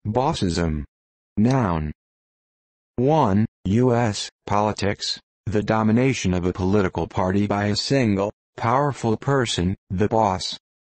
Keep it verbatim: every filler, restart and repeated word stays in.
Bossism. Noun. one. U S Politics. The domination of a political party by a single, powerful person, the boss.